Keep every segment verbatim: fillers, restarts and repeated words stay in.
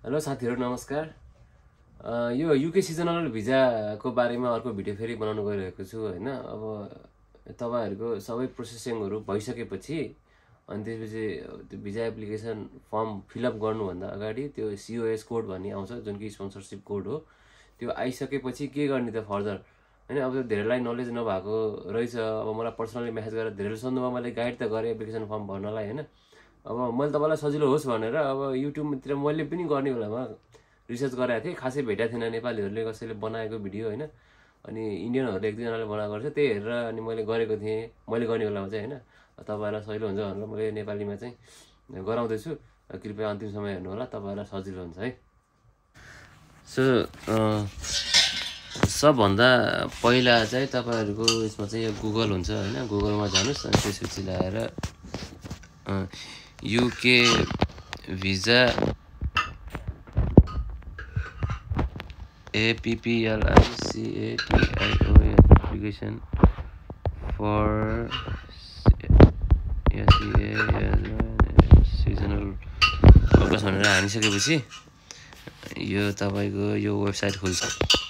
Hello साथीहरु नमस्कार। यो युके सिजनल भिजाको बारेमा अर्को भिडियो फेरि बनाउन गइरहेको छु हैन। अब तपाईहरुको सबै प्रोसेसिङहरु भइसकेपछि अनि त्यसपछि त्यो भिजा एप्लिकेसन फर्म फिलअप गर्नुभन्दा अगाडि त्यो सीओएस कोड भन्ने आउँछ जुन कि स्पोन्सरशिप कोड हो। त्यो आइसकेपछि के गर्ने त फर्दर हैन। अब धेरैलाई नलेज नभएको रहेछ। अब मलाई पर्सनली मेसेज गरेर धेरै सोध्नुमा मैले गाइड त गरे एप्लिकेसन फर्म भर्नलाई हैन। अब मैले तपाईलाई सजिलो होस् भनेर अब युट्युबतिर मैले पनि गर्ने बेलामा रिसर्च गरेको थिएँ। खासै भेटेको थिएन नेपालीहरूले कसैले बनाएको भिडियो हैन। अनि इन्डियनहरूले एक दुईजनाले बनाएको रहेछ त्यही हेरेर अनि मैले गरेको थिएँ। मैले गर्ने बेलामा चाहिँ हैन तपाईहरुलाई सजिलो हुन्छ भनेर मैले नेपालीमा चाहिँ गराउँदै छु। कृपया अन्तिम समय हेर्नु होला, तपाईहरुलाई सजिलो हुन्छ है। सो सबभन्दा पहिला चाहिँ तपाईहरुको यसमा चाहिँ यो गुगल हुन्छ हैन। गुगलमा जानुस् अनि त्यसपछि ल्याएर युके भिजा एप्पिलआइसिएटिआइओ एप्लिकेसन फर सिजनल वर्कर्स भनेर हानिसकेपछि यो तपाईको यो वेबसाइट खुल्छ।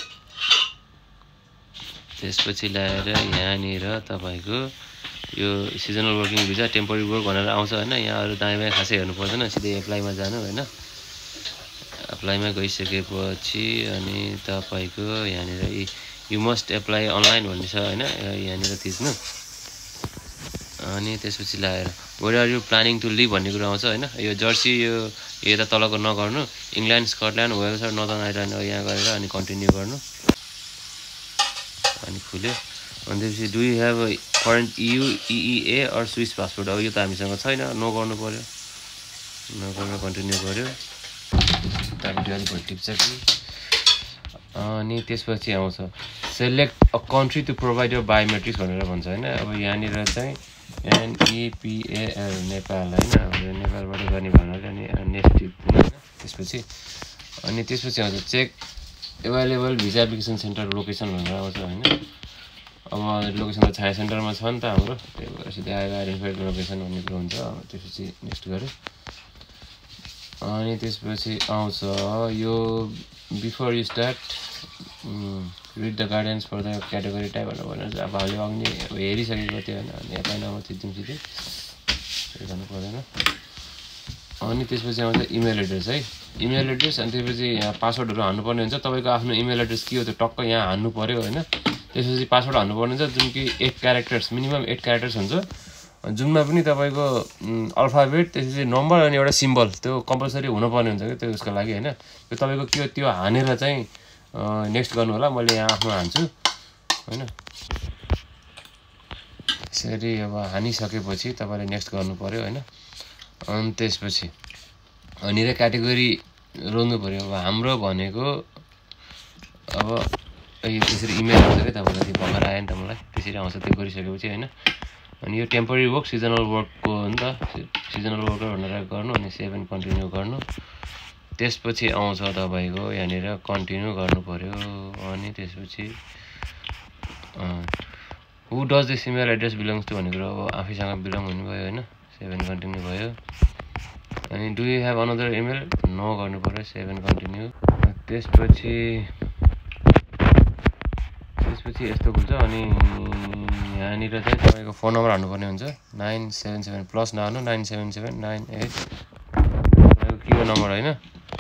त्यसपछि ल्याएर यहाँनिर तपाईको यो seasonal working visa temporary work भनेर आउँछ हैन। यहाँ अरु दायाँ बायाँ खासै हेर्नु पर्दैन, सिधै एप्लाईमा जानु हैन। एप्लाईमा गइसकेपछि अनि तपाईको यहाँनिर यु मस्ट एप्लाई अनलाइन भन्ने छ हैन। यहाँनिर थिच्नु अनि त्यसपछि ल्याएर where are you planning to live भन्ने कुरा आउँछ हैन। यो जर्सी यो यता तलको नगर्नु, इङ्ल्यान्ड स्कटल्यान्ड वेल्स र नर्दर्न आइल्यान्ड यहाँ गरेर अनि कन्टिन्यू गर्नु अनि खुल्यो। अनि त्यसपछि do you have current EU EEA or Swiss passport. अब यो त हामीसँग छैन, नो गर्नु पर्यो। नो गरेर कन्टिन्यू गर्यो। त्यहाँपछि अलिक टिप्छ कि अनि त्यसपछि आउँछ select a country to provide your biometrics भनेर भन्छ हैन। अब यहाँनिर चाहिँ एनइपिएएल नेपाल हैन। अब नेपालबाट गर्ने भनेर अनि नेक्स्ट टिप्नु हैन। त्यसपछि अनि त्यसपछि आउँछ check available visa application centre location भनेर आउँछ हैन। अब लोकेसन त छाया सेन्टरमा छ नि त हाम्रो, त्यही भएर सिधै आएर आइडेन्टिफाइड लोकेसन भन्ने कुरो हुन्छ। त्यसपछि नेक्स्ट गऱ्यो अनि त्यसपछि आउँछ यो before you start read the guidance for the category type भनेर भनेर चाहिँ अब हामीले अघि अब हेरिसकेको थियो होइन। अनि एप्लाई नम्बर थिच्यौँ सिधै, त्यही गर्नु पर्दैन। अनि त्यसपछि आउँछ इमेल एड्रेस है। इमेल एड्रेस अनि त्यसपछि यहाँ पासवर्डहरू हान्नुपर्ने हुन्छ। तपाईँको आफ्नो इमेल एड्रेस के हो त्यो टक्क यहाँ हान्नु पऱ्यो होइन। त्यसपछि पासवर्ड हान्नुपर्ने हुन्छ जुन कि eight characters minimum eight characters हुन्छ। जुनमा पनि तपाईँको अल्फाबेट त्यसपछि नम्बर अनि एउटा सिम्बल त्यो कम्पलसरी हुनुपर्ने हुन्छ कि त्यो उसको लागि होइन। त्यो तपाईँको के हो त्यो हानेर चाहिँ नेक्स्ट गर्नु होला। मैले यहाँ आफ्नो हान्छु होइन। यसरी अब हानिसकेपछि तपाईँले नेक्स्ट गर्नु पऱ्यो होइन। अनि त्यसपछि अनि र क्याटेगोरी रोज्नु पऱ्यो। अब हाम्रो भनेको अब त्यसरी इमेल आउँछ क्या तपाईँलाई, त्यो भर्खर आयो नि त मलाई, त्यसरी आउँछ। त्यो गरिसकेपछि होइन अनि यो टेम्पोररी वर्क सिजनल वर्कको हो नि त, सिजनल वर्कर भनेर गर्नु अनि सेभ एन्ड कन्टिन्यू गर्नु। त्यसपछि आउँछ तपाईँको यहाँनिर कन्टिन्यू गर्नु पऱ्यो। अनि त्यसपछि who does this email address belongs to भन्ने कुरो अब आफैसँग बिलोङ हुनुभयो होइन। सेभ एन्ड कन्टिन्यू भयो। अनि do you have another email no गर्नु पऱ्यो, सेभ एन्ड कन्टिन्यू। त्यसपछि त्यसपछि यस्तो खुल्छ अनि यहाँनिर चाहिँ तपाईँको फोन नम्बर हान्नुपर्ने हुन्छ। नाइन सेभेन सेभेन प्लस नहाल्नु, nine seven seven nine eight तपाईँको के हो नम्बर होइन।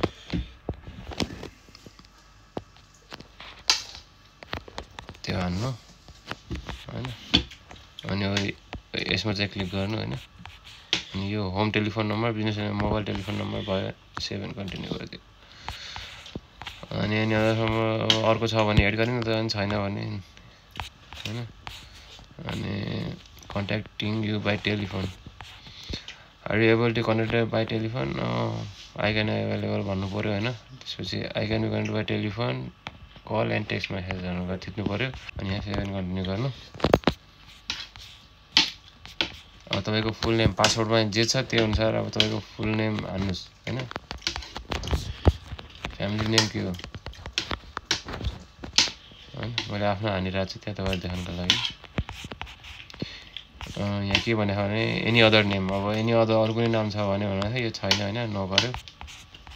त्यो हान्नु होइन। अनि यसमा चाहिँ क्लिक गर्नु होइन। अनि यो home telephone number business mobile telephone number भयो, सेभेन कन्टिन्यू गरिदियो। अनि अनि अर्को छ भने एड गर्ने न त, छैन भने होइन। अनि contacting you by telephone are you able to contact by telephone I can available भन्नु पऱ्यो होइन। त्यसपछि I can be contact by telephone call and text message भनेर थिच्नु पऱ्यो। अनि यहाँ सेभ एन्ड कन्टिन्यू गर्नु। अब तपाईँको फुल नेम पासवर्डमा जे छ त्यो अनुसार अब तपाईँको फुल नेम हान्नुहोस् होइन। फ्यामिली नेम के हो हैन। मैले आफ्नो हानिरहेको छु त्यहाँ तपाईहरु देखाउनको लागि। यहाँ के भनेको भने एनी अदर नेम, अब एनी अदर अरु कुनै नाम छ भने भनेको यो छैन हैन, नो गर्यो।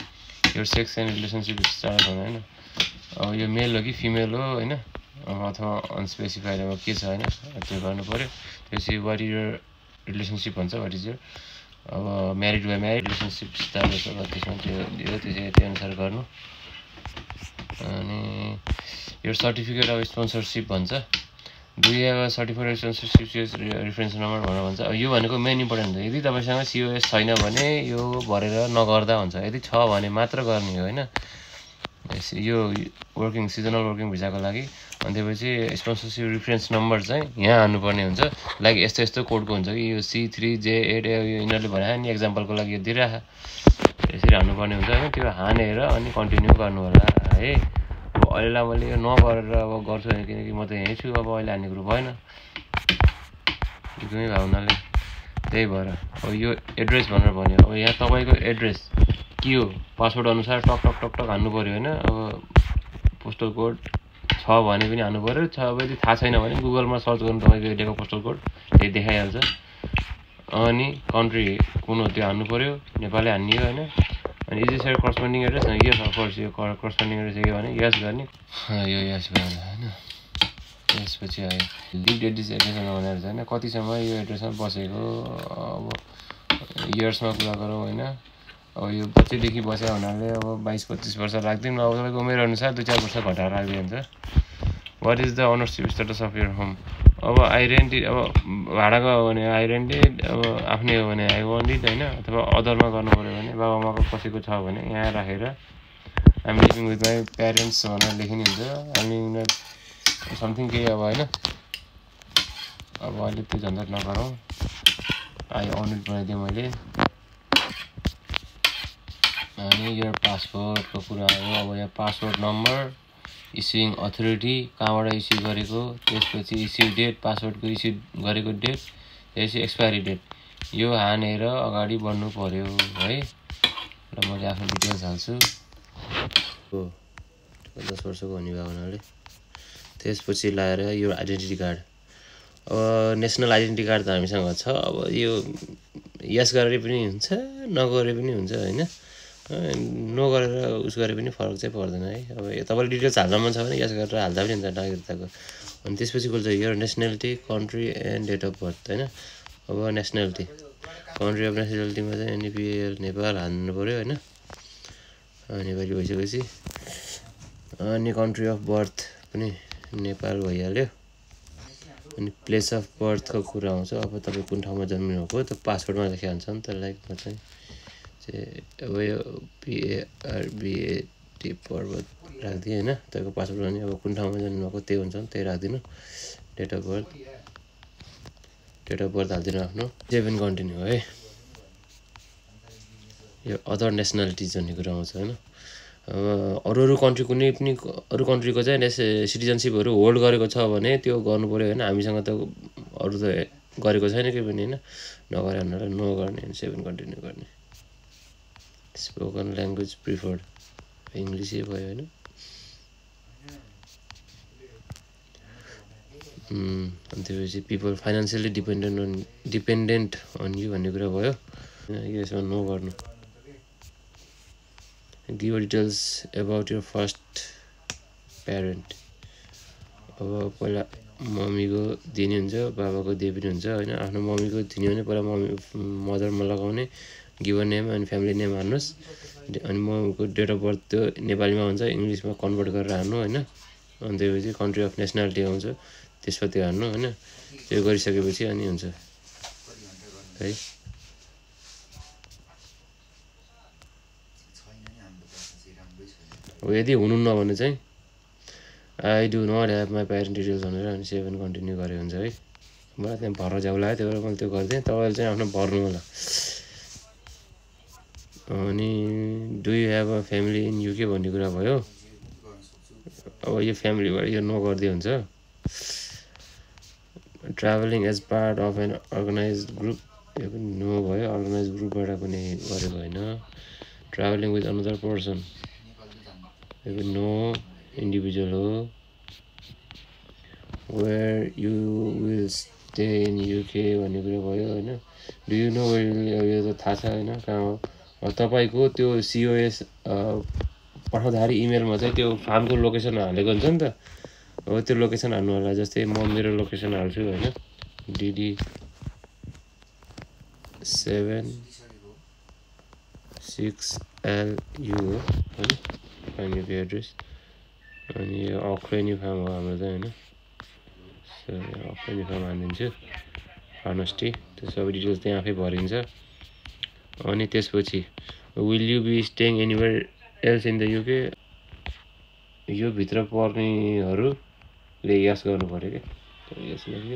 यो सेक्स एन्ड रिलेसनसिप स्टार्ट हुँदैन हैन अब यो मेल हो कि फिमेल हो हैन अथवा अनस्पेसिफाइड अब के छ हैन त्यो गर्नु पर्यो त्यसपछि वाट इज योर रिलेसनसिप भन्छ वाट इज योर अब म्यारिड वा म्यारिड रिलेसनसिप स्टाटस अब त्यसमा त्यो दियो त्यो त्यो अनुसार गर्नु अनि यो सर्टिफिकेट अफ स्पोन्सरसिप भन्छ do you have a certificate sponsorship reference number भनेर भन्छ अब यो भनेको मेन इम्पोर्टेन्ट हो यदि तपाईसँग सिओएस छैन भने यो भरेर नगर्दा हुन्छ यदि छ भने मात्र गर्ने हो हैन यो वर्किङ सिजनल वर्किङ भिजाको लागि अनि त्यसपछि स्पोन्सरसिप रेफरेन्स नम्बर चाहिँ यहाँ हाल्नुपर्ने हुन्छ लाइक यस्तो यस्तो कोडको हुन्छ कि यो सी थ्री जे एट यो यिनीहरूले भने नि एक्जाम्पलको लागि यो दिइराख यसरी हाल्नुपर्ने हुन्छ हैन त्यो हानेर अनि कन्टिन्यू गर्नु होला है अब अहिलेलाई मैले यो नगरेर अब गर्छु भने किनकि म त यहीँ छु अब अहिले हान्ने कुरो भएन एकदमै भावनाले त्यही भएर अब यो एड्रेस भनेर भन्यो अब यहाँ तपाईँको एड्रेस के हो पासवर्ड अनुसार टक टक टक टक हान्नु पर्यो हैन अब पोस्टल कोड छ भने पनि हान्नु पर्यो छ यदि थाहा छैन भने गुगलमा सर्च गर्नु तपाईँको एरियाको पोस्टल कोड त्यही देखाइहाल्छ अनि कन्ट्री कुन हो त्यो हान्नु पर्यो नेपाली हान्ने हो हैन अनि is this corresponding address yes of course यो करस्पोन्डिङ एड्रेस के भने यस गर्ने यो यस गर्ने हैन त्यसपछि आयो लिभ एड्रेस एड्रेस भनेर चाहिँ हैन कति समय यो एड्रेसमा बसेको अब इयर्समा कुरा गरौँ हैन अब यो बच्चैदेखि बस्या हुनाले अब बाइस पच्चिस वर्ष राख्दिउँ अब तपाईँको उमेर अनुसार दुई चार वर्ष घटाएर राख्दै हुन्छ what is the ownership status of your home अब आई रेन्ट इट अब भाडाको हो भने आई रेन्ट इट अब आफ्नै हो भने आई वान्ट इट होइन अथवा अदरमा गर्नु पऱ्यो भने बाबा आमाको कसैको छ भने यहाँ राखेर I'm living with my parents भनेर लेखिने हुन्छ हामी समथिङ केही अब होइन अब अहिले त्यो झन्झट नगरौँ आई अन इट बनाइदिएँ मैले अनि यो पासपोर्टको कुरा आयो अब यहाँ पासपोर्ट नम्बर इस्युइङ अथोरिटी कहाँबाट इस्यु गरेको त्यसपछि इस्यु डेट पासपोर्टको इस्यु गरेको डेट त्यसपछि एक्सपायरी डेट यो हानेर अगाडि बढ्नु पर्यो है र मैले आफ्नो डिटेल्स हाल्छु हो दस वर्षको हुने भयो हुनाले त्यसपछि लाएर यो आइडेन्टिटी कार्ड अब नेसनल आइडेन्टिटी कार्ड त हामीसँग छ अब यो यस गरेर पनि हुन्छ नगरे पनि हुन्छ हैन नगरेर उस गरे पनि फरक चाहिँ पर्दैन है अब तपाईँले डिटेल्स हाल्न मन छ भने यस गरेर हाल्दा पनि हुन्छ नागरिकताको अनि त्यसपछि खोल्छ यो nationality country and date of birth हैन अब नेसनालिटी कन्ट्री अफ नेसनालिटीमा चाहिँ एनपिएल नेपाल हाल्नु पर्यो हैन नेपाली भइसकेपछि अनि कन्ट्री अफ बर्थ पनि नेपाल भइहाल्यो अनि प्लेस अफ बर्थको कुरा आउँछ अब तपाईँ कुन ठाउँमा जन्मिनुभएको त्यो पासपोर्टमा लेखिहाल्छ नि त लाइक म चाहिँ अब यो पिएआरबिएटी पर्वत राखिदिएँ होइन तपाईँको पासपोर्टमा नि अब कुन ठाउँमा जन्मिनुभएको त्यही हुन्छ नि त्यही राखिदिनु date of birth date of birth हालिदिनु आफ्नो सेभेन कन्टिन्यू है यो अदर नेसनालिटिज भन्ने कुरा आउँछ होइन अब अरू अरू कन्ट्री कुनै पनि अरू कन्ट्रीको चाहिँ सिटिजनसिपहरू होल्ड गरेको छ भने त्यो गर्नु पऱ्यो होइन हामीसँग त अरू त गरेको छैन केही पनि होइन नगरे भनेर नो गर्ने सेभेन कन्टिन्यू गर्ने स्पोकन ल्याङ्ग्वेज प्रिफर्ड इङ्ग्लिसै भयो होइन अनि त्यसपछि people financially dependent on dependent on you भन्ने कुरा भयो यसमा नो गर्नु give details about your first parent अब पहिला मम्मीको दिने हुन्छ बाबाको दिए पनि हुन्छ होइन आफ्नो मम्मीको दिने भने पहिला मम्मी मदरमा लगाउने गिभन नेम अनि फ्यामिली नेम हाल्नुहोस् अनि मम्मीको डेट अफ बर्थ त्यो नेपालीमा हुन्छ इङ्ग्लिसमा कन्भर्ट गरेर हाल्नु होइन अनि त्यसपछि कन्ट्री अफ नेसनालिटी आउँछ त्यसमा त्यो हाल्नु होइन त्यो गरिसकेपछि अनि हुन्छ है अब यदि हुनुहुन्न भने चाहिँ I do not have my parent details भनेर अनि सेभेन कन्टिन्यू गरे हुन्छ है मलाई त्यहाँ भर्न झ्याउ लाग्यो त्यही भएर मैले त्यो गरिदिएँ तपाईँले चाहिँ आफ्नो भर्नु होला अनि do you have a family in UK भन्ने कुरा भयो अब यो फ्यामिलीबाट यो नगर्दै हुन्छ travelling as part of an organise group यो पनि नो भयो अर्गनाइज ग्रुपबाट पनि गरेको होइन ट्राभलिङ विथ अनदर पर्सन यो पनि नो इन्डिभिजुअल हो where you will stay in UK भन्ने कुरा भयो होइन डु यु नो वेयर यो त थाहा छ होइन कहाँ हो तपाईको त्यो सीओएस पठाउँदाखेरि इमेलमा चाहिँ त्यो फार्मको लोकेसन हालेको हुन्छ नि त हो त्यो लोकेसन हाल्नु होला जस्तै म मेरो लोकेसन हाल्छु हैन dd seven six L U हो हैन फाइन युपी एड्रेस अनि यो अक्रेनी फार्म हो हाम्रो चाहिँ हैन सो अक्रेनी फार्म हालिदिन्छु honesty त्यो सबै डिटेल्स त्यहाँ आफै भरिन्छ अनि त्यसपछि will you be staying anywhere else in the U K यो भित्र पर्नेहरुले यस गर्नु पर्यो के यस लेख्यो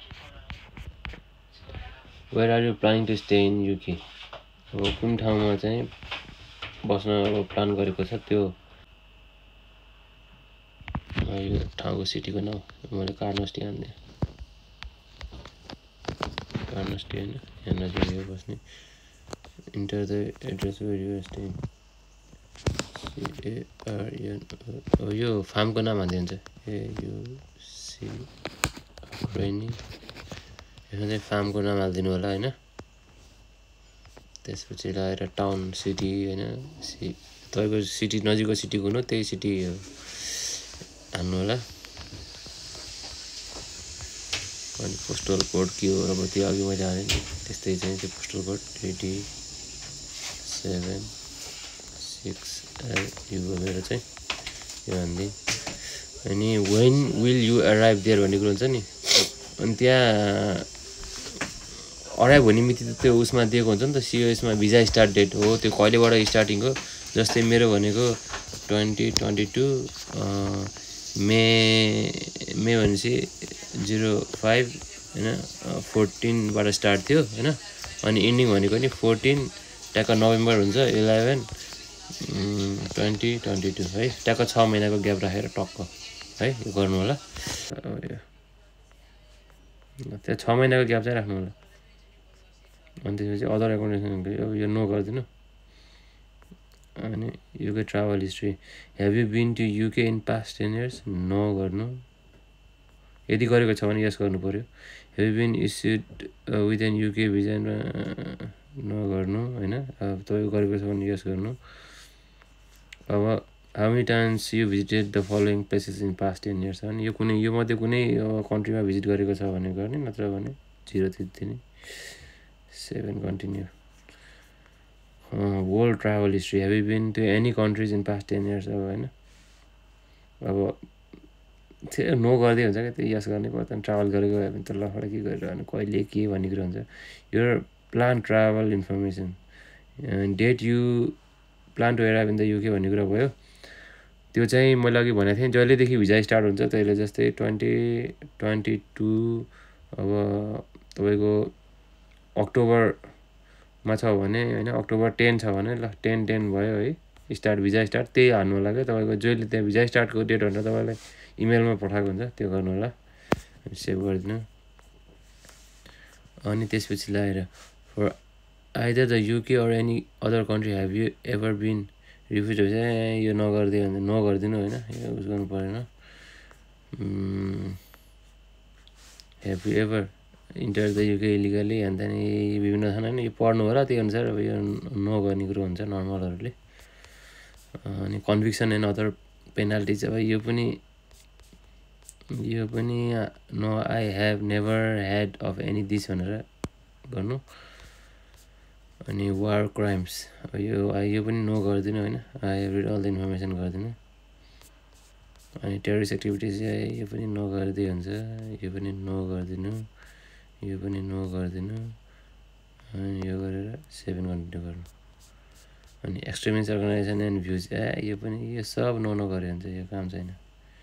where are you planning to stay in U K अब कुन ठाउँमा चाहिँ बस्न अब प्लान गरेको छ त्यो यो ठाउँको सिटीको नाम मैले कार्नस्टी हाल्ने कार्नस्टी हैन यहाँ नजिक यो बस्ने enter the address where you are staying C A R N O यो फार्मको नाम हाल्दै हुन्छ ए यु सी रेनी यहाँ चाहिँ फार्मको नाम हाल्दिनु होला हैन त्यसपछि लाएर टाउन सिटी हैन सी तपाईको सिटी नजिकको सिटी कुन हो त्यही सिटी हाल्नु होला अनि पोस्टल कोड के हो अब त्यो अघि मैले हालेँ नि त्यस्तै चाहिँ त्यो postal code eighty seven six L U भनेर चाहिँ यो हाल्दै अनि when will you arrive there भन्ने कुरा हुन्छ नि अनि त्यहाँ अराइभ हुने मिति त त्यो उसमा दिएको हुन्छ नि त सीओएस मा भिजा स्टार्ट डेट हो त्यो कहिलेबाट स्टार्टिङ हो जस्तै मेरो भनेको twenty twenty-two मे मे भनेपछि zero five हैन fourteen बाट स्टार्ट थियो हैन अनि एन्डिङ भनेको नि fourteen टक्क नोभेम्बर हुन्छ eleven twenty twenty-two है टक्क छ महिनाको ग्याप राखेर टक्क है यो गर्नु होला त्यो छ महिनाको ग्याप चाहिँ राख्नु होला अनि त्यसपछि अदर एकोमोडेसन यो नो गर्दिनु अनि UK travel history have you been to UK in past ten years no गर्नु यदि गरेको छ भने यस गर्नु पर्यो have you been issued with an UK visa no गर्नु हैन अब तपाईको गरेको छ भने यस गर्नु अब how many times you visited the following places in past ten years अनि यो कुनै यो मध्ये कुनै कन्ट्रीमा भिजिट गरेको छ भने गर्ने नत्र भने zero दिने seven continue uh, world travel history have you been to any countries in past ten years अब हैन अब त्यो नो गर्दै हुन्छ के त्यो यस गर्ने पर्दैन ट्राभल गरेको भए पनि त लफडा के गरेर अनि कहिले के भन्ने कुरा हुन्छ यो plan travel information date you plan to arrive in the UK भन्ने कुरा भयो त्यो चाहिँ मैले अघि भनेको थिएँ जहिलेदेखि भिजा स्टार्ट हुन्छ त्यसले जस्तै twenty twenty-two अब तपाईको अक्टोबरमा छ भने हैन अक्टोबर ten छ भने ल ten ten भयो है स्टार्ट भिजा स्टार्ट त्यही हाल्नु होला के तपाईको जहिले त्यहाँ भिजा स्टार्टको डेट भनेर तपाईलाई इमेलमा पठाएको हुन्छ त्यो गर्नु होला अनि सेभ गरिदिनु अनि त्यसपछि लाएर for either the UK or any other country have you ever been refuse चाहिँ यो नगर्दै भने नो गरिदिनु हैन यो उस गर्नु परेन have you ever enter the UK illegally and then विभिन्न छन् हैन यो पढ्नु होला त्यही अनुसार अब यो नो गर्ने कुरो हुन्छ नर्मलहरुले अनि कन्भिक्सन एन्ड अदर पेनाल्टिज अब यो पनि यो पनि no I have never had of any this भनेर गर्नु अनि वार क्राइम्स अब यो यो पनि नो गरिदिनु हैन I have read all the information गरिदिनु अनि टेररिस्ट एक्टिभिटिज यो पनि नो गर्दै हुन्छ यो पनि नो गरिदिनु यो पनि नो गरिदिनु अनि यो गरेर सेभेन कन्टिन्यू गर्नु अनि एक्सट्रिमिस्ट अर्गनाइजेसन एन्ड भ्युज ए यो पनि यो सब नो नो गरे हुन्छ यो काम छैन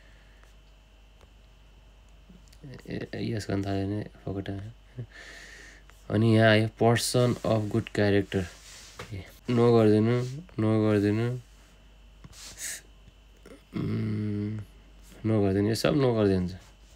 यस गर्न थाल्यो भने फकटा अनि यहाँ आयो person of good character no गरिदिनु नो गरिदिनु नो गरिदिनु यो सब नो गरिदिन्छ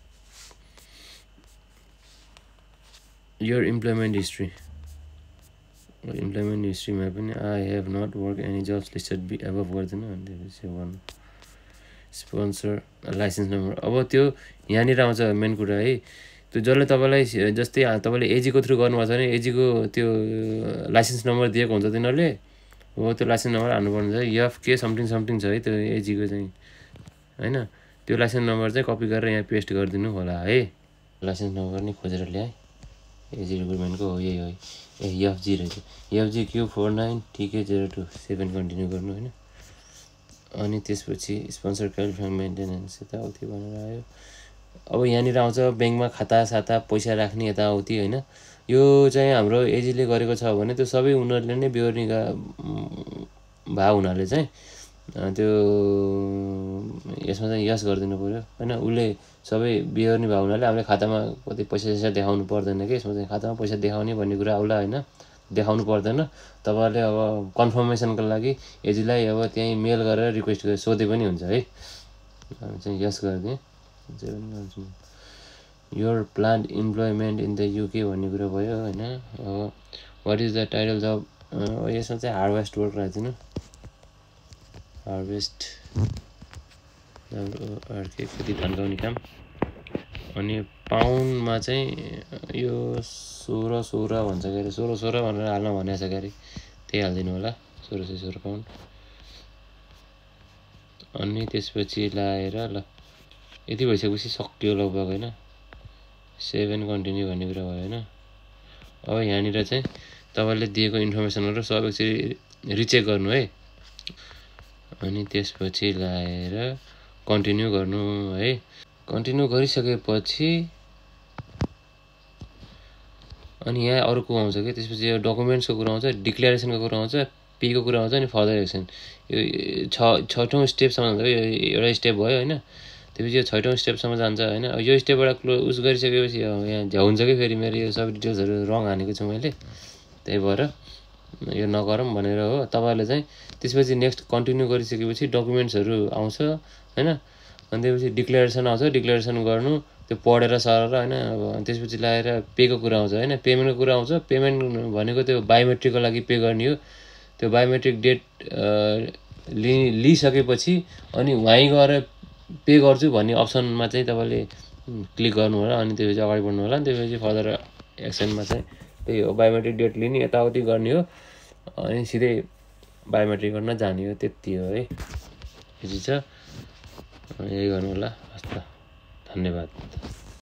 योर इम्प्लोइमेन्ट हिस्ट्री इम्प्लोइमेन्ट हिस्ट्रीमा पनि I have not work any jobs listed be above गरिदिनु अनि त्यसपछि वान स्पोन्सर लाइसेन्स नम्बर अब त्यो यहाँनिर आउँछ मेन कुरा है त्यो जसले तपाईँलाई जस्तै तपाईँले एजीको थ्रु गर्नुभएको छ भने एजीको त्यो लाइसेन्स नम्बर दिएको हुन्छ तिनीहरूले हो त्यो लाइसेन्स नम्बर हाल्नुपर्ने छ एफ के समथिङ समथिङ छ है त्यो एजीको चाहिँ हैन त्यो लाइसेन्स नम्बर चाहिँ कपी गरेर यहाँ पेस्ट गरिदिनु होला है लाइसेन्स नम्बर नि खोजेर ल्याए एजी रिक्रुटमेन्टको हो यही हो ए एफजी रहेछ FG Q four nine T K zero two save and continue गर्नु होइन अनि त्यसपछि स्पोन्सर क्वालिफाइङ मेन्टेनेन्स यताउति भनेर आयो अब यहाँनिर आउँछ ब्याङ्कमा खाता साता पैसा राख्ने यताउति होइन यो चाहिँ हाम्रो एजीले गरेको छ भने त्यो सबै उनीहरूले नै बेहोर्नेका भा हुनाले चाहिँ त्यो यसमा चाहिँ यस गरिदिनु पऱ्यो होइन उसले सबै बेहोर्ने भा हुनाले हामीले खातामा कति पैसा पैसा देखाउनु पर्दैन कि यसमा चाहिँ खातामा पैसा देखाउने भन्ने कुरा आउला होइन देखाउनु पर्दैन तपाईँहरूले अब कन्फर्मेसनको लागि एजीलाई अब त्यहीँ मेल गरेर रिक्वेस्ट गरेर सोधे पनि हुन्छ है चाहिँ यस गरिदिएँ your planned employment in the UK भन्ने कुरा भयो होइन अब what is the title job यसमा चाहिँ हार्भेस्ट वर्क राखिदिनु हार्भेस्ट अर्कै खेती धन्काउने काम अनि पाउन्डमा चाहिँ यो सोह्र सोह्र भन्छ के अरे सोह्र सोह्र भनेर हाल्न भनेको छ के अरे त्यही हालिदिनु होला सोह्र सय सोह्र पाउन्ड अनि त्यसपछि लाएर ल यति भइसकेपछि सक्यो लगभग होइन सेभेन कन्टिन्यू भन्ने कुरा भयो होइन अब यहाँनिर चाहिँ तपाईँले दिएको इन्फर्मेसनहरू सब एकचोटि रिचेक गर्नु है अनि त्यसपछि लाएर कन्टिन्यू गर्नु है कन्टिन्यू गरिसकेपछि अनि यहाँ अरू कुरा आउँछ कि त्यसपछि यो डकुमेन्ट्सको कुरा आउँछ डिक्लेरेसनको कुरा आउँछ पीको कुरा आउँछ अनि फर्दर एक्सन यो छ छैटौँ स्टेपसम्म जान्छ एउटा स्टेप भयो होइन त्यसपछि यो छैटौँ स्टेपसम्म जान्छ होइन यो स्टेपबाट क्लोज उस गरिसकेपछि यहाँ झ्याउ हुन्छ कि फेरि मेरो यो सबै डिटेल्सहरू रङ हानेको छु मैले त्यही भएर यो नगरौँ भनेर हो तपाईँहरूले चाहिँ त्यसपछि नेक्स्ट कन्टिन्यू गरिसकेपछि डकुमेन्ट्सहरू आउँछ होइन अनि त्यसपछि डिक्लेरेसन आउँछ डिक्लेरेसन गर्नु त्यो पढेर सरेर होइन अब त्यसपछि लगाएर पेको कुरा आउँछ होइन पेमेन्टको कुरा आउँछ पेमेन्ट भनेको त्यो बायोमेट्रिकको लागि पे गर्ने हो त्यो बायोमेट्रिक डेट लि लिइसकेपछि अनि वहीँ गएर पे गर्छु भन्ने अप्सनमा चाहिँ तपाईँले क्लिक गर्नु होला अनि त्यसपछि अगाडि बढ्नु होला अनि त्यसपछि फर्दर एक्सनमा चाहिँ त्यही हो बायोमेट्रिक डेट लिने यताउति गर्ने हो अनि सिधै बायोमेट्रिक गर्न जाने हो त्यति हो है यति छ यही गर्नु होला हस् त धन्यवाद।